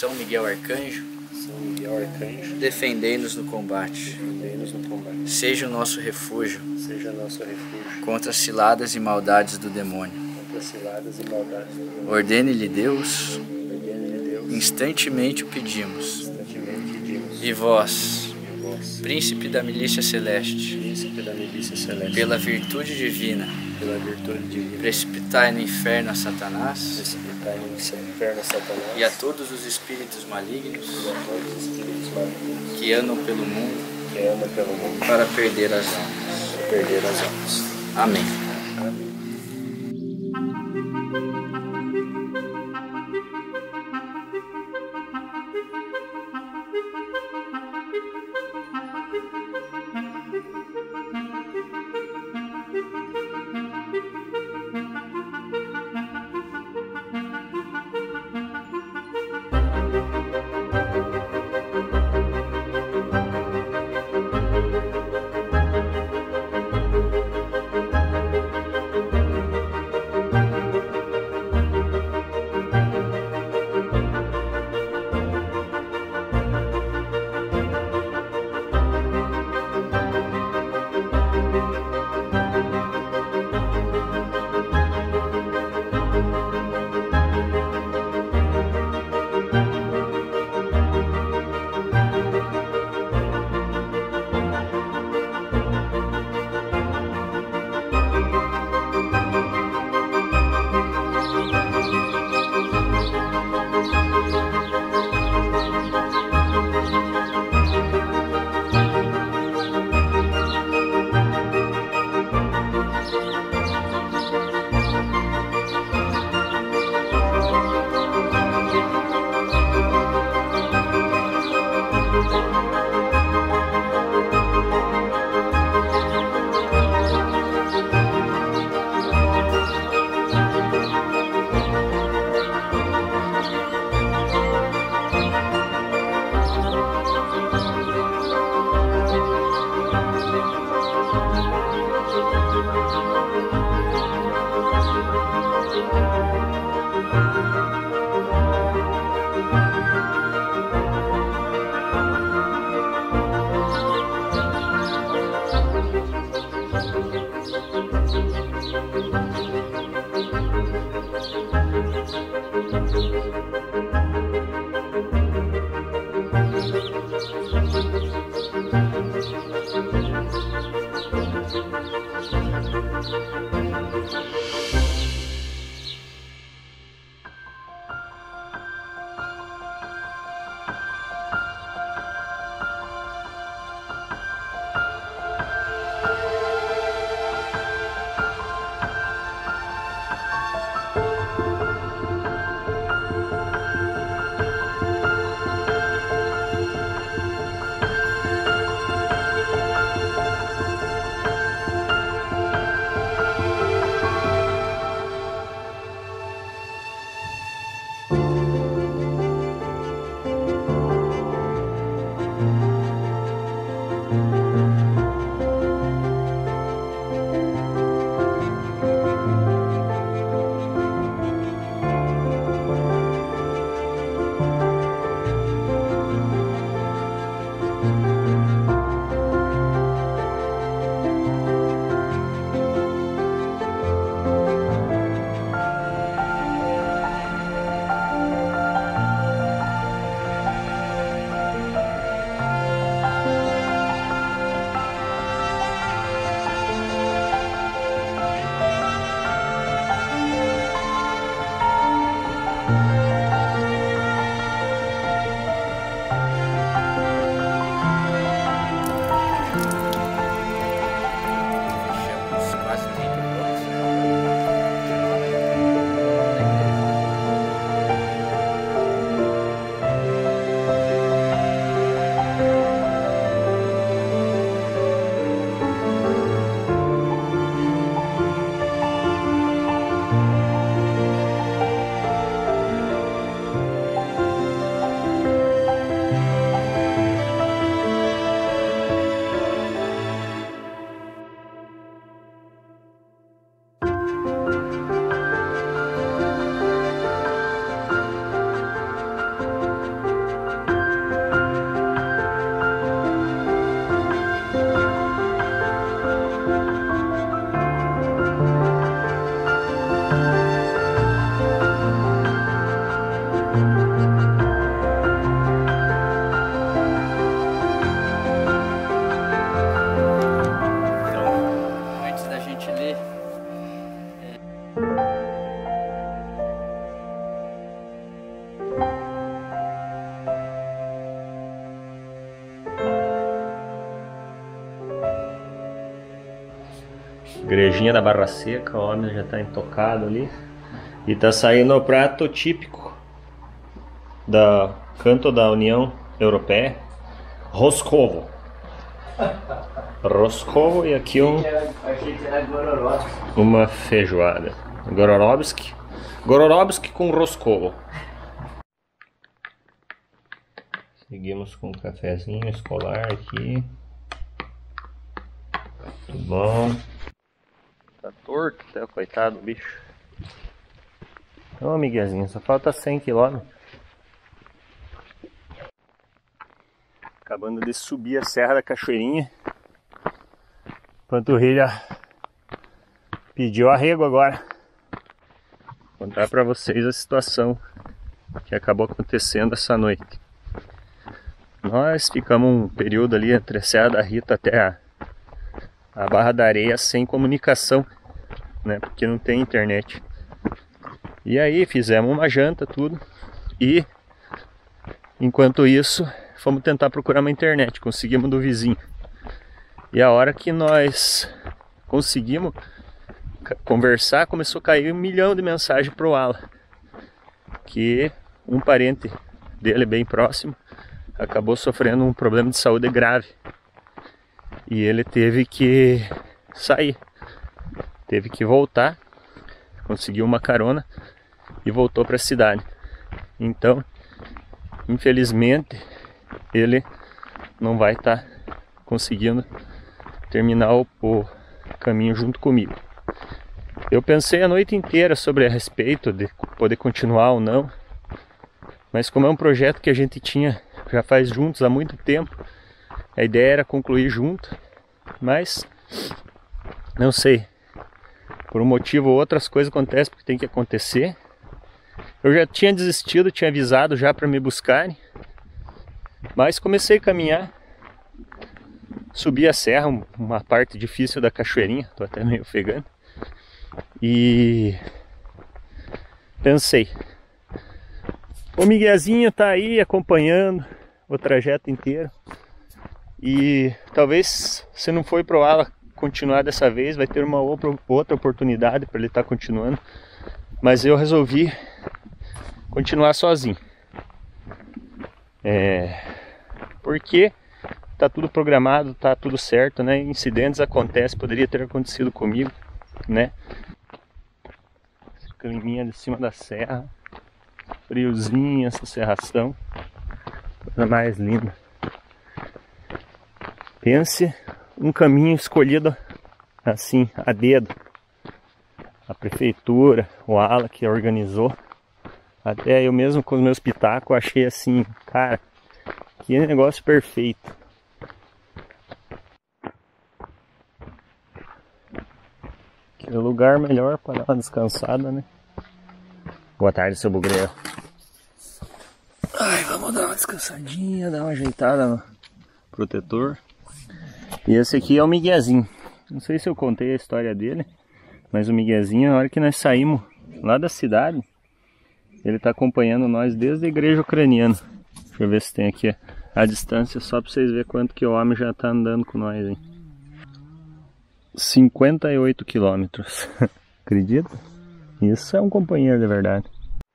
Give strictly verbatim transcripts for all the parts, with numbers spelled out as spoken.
São Miguel Arcanjo, São Miguel Arcanjo, defendei-nos no combate. defendei-nos no combate. Seja o nosso refúgio Seja nosso refúgio contra as ciladas e maldades do demônio. contra as ciladas e maldades do mundo. Ordene-lhe Deus, Ordene-lhe Deus, instantemente o pedimos. instantemente pedimos. E vós, E vós, príncipe da milícia celeste, príncipe da milícia celeste, pela virtude divina, pela virtude divina, precipitai no inferno a Satanás precipitai no inferno a Satanás e a todos os espíritos malignos e a todos os espíritos malignos que andam pelo mundo que andam pelo mundo para perder as almas. para perder as almas. Amém. Amém. Igrejinha da Barra Seca, o homem já tá intocado ali. E tá saindo o prato típico da canto da União Europeia, Roscovo. Roscovo e aqui um, uma feijoada. Gororobski. Gororobski com Roscovo. Seguimos com um cafezinho escolar aqui. Muito bom. Tá torto, até, coitado do bicho. Ô, Miguelzinho, só falta cem quilômetros. Acabando de subir a Serra da Cachoeirinha. Panturrilha pediu arrego agora. Vou contar pra vocês a situação que acabou acontecendo essa noite. Nós ficamos um período ali entre a Serra da Rita até a, a Barra da Areia sem comunicação, né? Porque não tem internet. E aí fizemos uma janta, tudo. E enquanto isso, fomos tentar procurar uma internet. Conseguimos do vizinho. E a hora que nós conseguimos conversar, começou a cair um milhão de mensagens pro Ala. Que um parente dele bem próximo acabou sofrendo um problema de saúde grave. E ele teve que sair. Teve que voltar. Conseguiu uma carona e voltou para a cidade. Então, infelizmente, ele não vai estar tá conseguindo terminar o, o caminho junto comigo. Eu pensei a noite inteira sobre a respeito de poder continuar ou não, mas como é um projeto que a gente tinha já faz juntos há muito tempo, a ideia era concluir junto, mas não sei, por um motivo ou outras coisas acontecem porque tem que acontecer. Eu já tinha desistido, tinha avisado já para me buscarem, mas comecei a caminhar, subi a serra, uma parte difícil da Cachoeirinha, tô até meio ofegante, e pensei, o Miguelzinho tá aí acompanhando o trajeto inteiro, e talvez se não for pro Ala continuar dessa vez, vai ter uma outra oportunidade para ele estar continuando, mas eu resolvi continuar sozinho. É, porque tá tudo programado, tá tudo certo, né? Incidentes acontecem, poderia ter acontecido comigo, né? Esse climinha de cima da serra, friozinho, essa serração, coisa mais linda. Pense um caminho escolhido assim, a dedo. A prefeitura, o Ala que organizou. Até eu mesmo com os meus pitacos achei assim, cara, que negócio perfeito. Que lugar melhor para dar uma descansada, né? Boa tarde, seu bugreiro. Ai, vamos dar uma descansadinha, dar uma ajeitada no protetor. E esse aqui é o Miguelzinho. Não sei se eu contei a história dele, mas o Miguelzinho, na hora que nós saímos lá da cidade, ele está acompanhando nós desde a igreja ucraniana. Deixa eu ver se tem aqui a distância, só para vocês verem quanto que o homem já está andando com nós, hein? cinquenta e oito quilômetros. Acredita? Isso é um companheiro de verdade.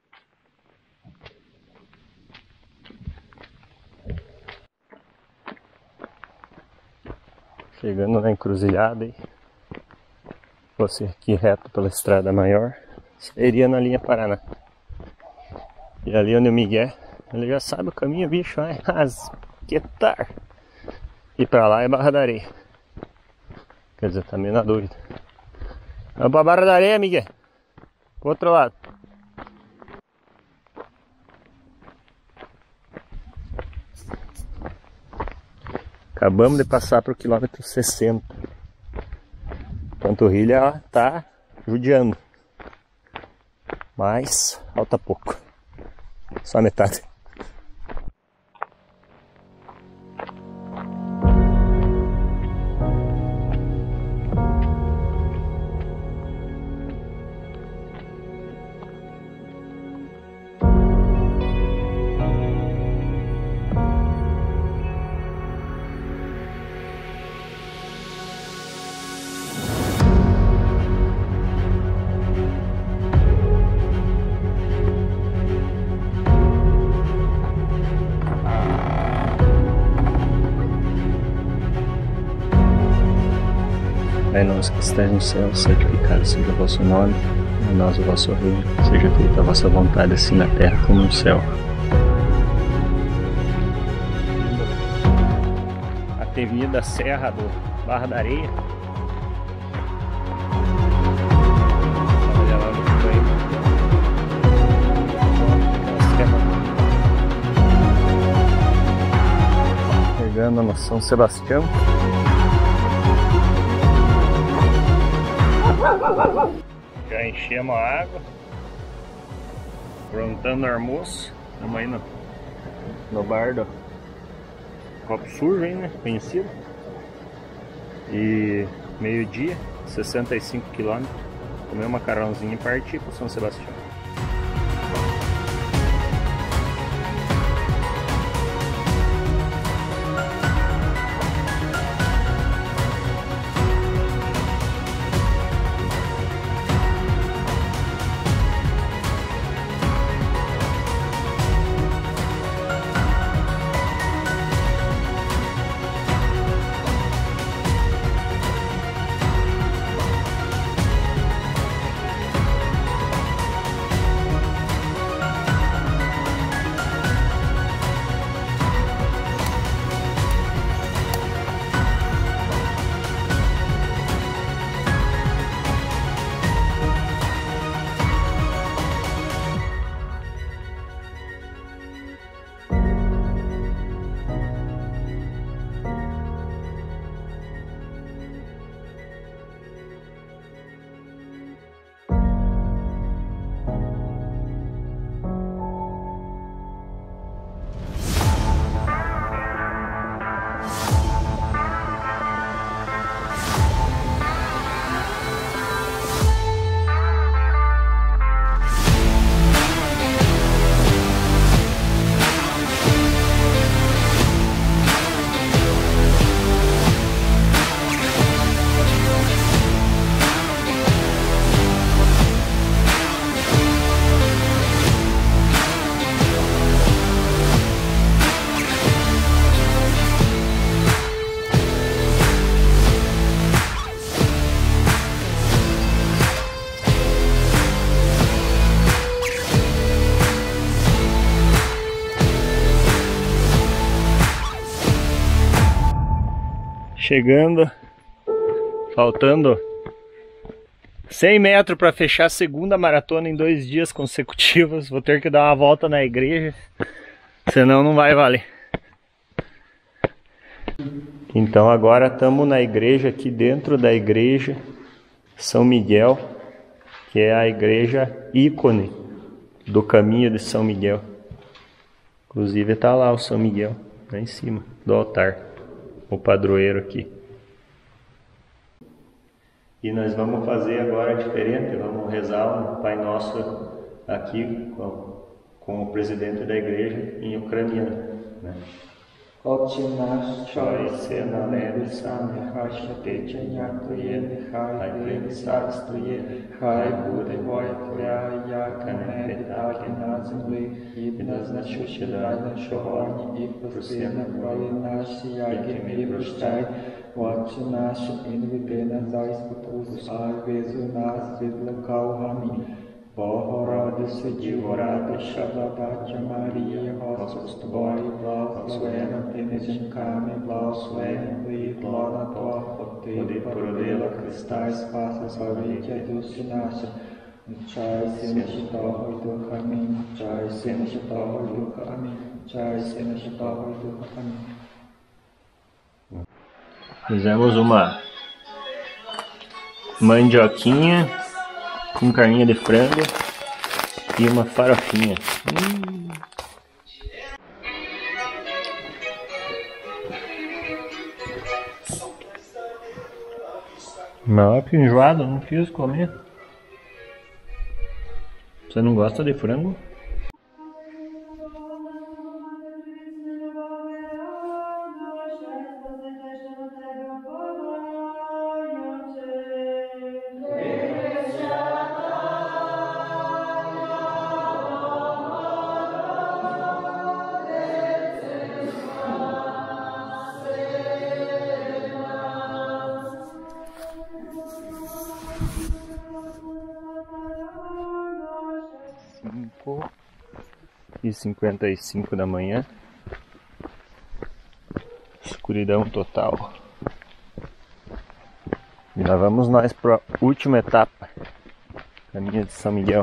Chegando na encruzilhada aí. Você aqui reto pela estrada maior, seria na linha Paraná. E ali onde o Miguel, ele já sabe o caminho, bicho, é rasquetar. E pra lá é Barra da Areia. Quer dizer, tá meio na dúvida. Vamos pra Barra da Areia, Miguel. Pro outro lado. Acabamos de passar pro quilômetro sessenta. Panturrilha, ó, tá judiando. Mas falta pouco. Só a metade. Pai nosso que estais no céu, santificado seja o vosso nome, a nós o vosso reino, seja feita a vossa vontade, assim na terra como no céu. Avenida Serra do Barra da Areia. Olha lá no banho. Chegando no São Sebastião. Já enchemos a água. Aprontando o almoço. Estamos aí no, no bar do Copo Sujo, hein, né? Conhecido. E meio-dia, sessenta e cinco quilômetros. Comer um macarrãozinho e partir para São Sebastião. Chegando, faltando cem metros para fechar a segunda maratona em dois dias consecutivos. Vou ter que dar uma volta na igreja, senão não vai valer. Então agora estamos na igreja, aqui dentro da igreja São Miguel, que é a igreja ícone do caminho de São Miguel. Inclusive está lá o São Miguel, lá em cima do altar. O padroeiro aqui. E nós vamos fazer agora diferente, vamos rezar um Pai Nosso aqui com, com o presidente da igreja em ucraniano, né? Отче наш, що єси на небесах, нехай святиться Твоє, нехай прийде царство Твоє, хай буде воля Твоя, як на небі, так і на землі. Хліб наш насущний дай нам сьогодні, і прости нам провини наші, як і ми прощаємо. Отче наш, і не веди нас за спокусу, а визволи нас від лукавого. Амінь. Богородице, Діво, радуйся, благодаття Марія, Господь з тобою, благословена ти між жінками, благословений плід лона Твого, ти породила Христа і Спаса, Збавителя душі наші. Чай, Сина Святого і Духа, амінь. Чай, Сина Святого і Духа, амінь. Чай, Сина Святого і Духа, амінь. Fizemos uma mandioquinha com carninha de frango e uma farofinha. Hum. Mas que enjoado, não quis comer. Você não gosta de frango? e cinquenta e cinco da manhã. Escuridão total. E lá vamos nós para a última etapa, caminho de São Miguel.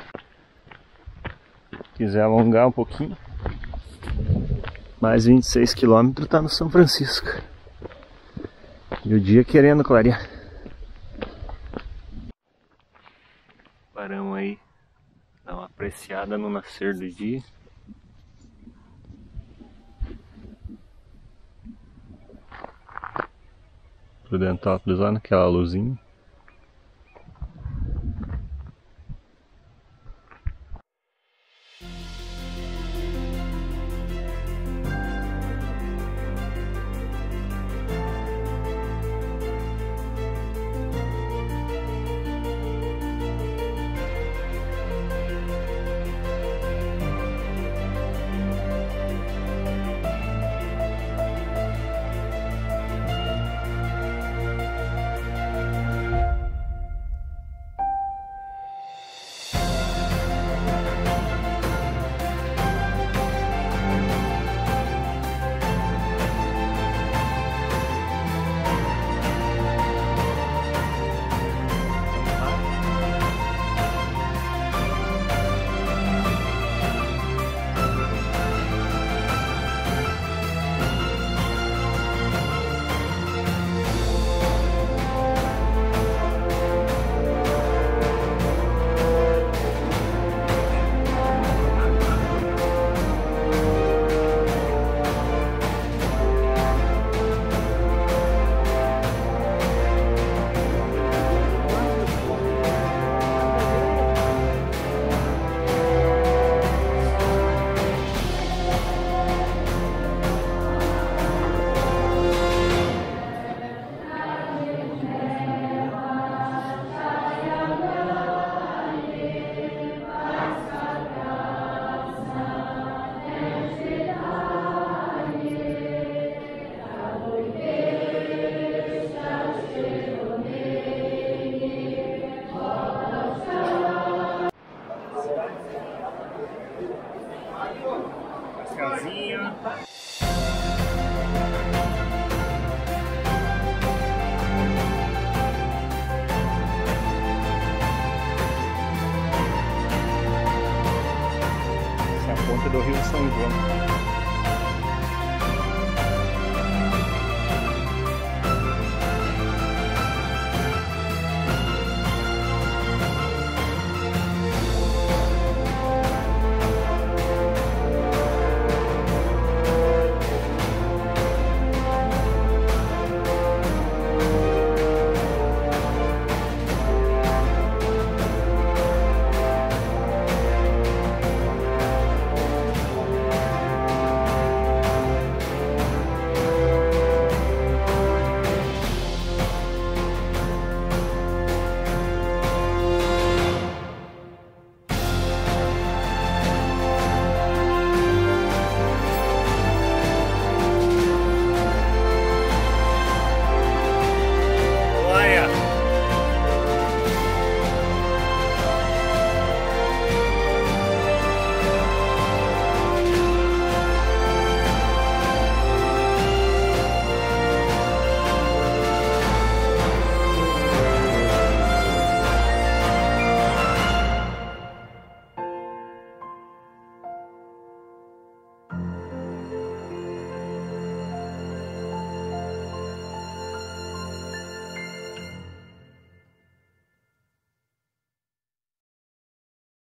Se quiser alongar um pouquinho, mais vinte e seis quilômetros tá no São Francisco. E o dia querendo clarear. Paramos aí, dar uma apreciada no nascer do dia. Prudentópolis lá naquela luzinha. Casinha. Essa é a ponta do Rio São João.